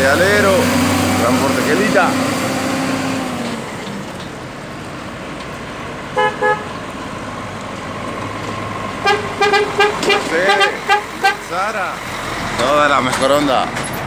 Dale, alero. Transporte Gelita. José, Sara. Toda la mejor onda.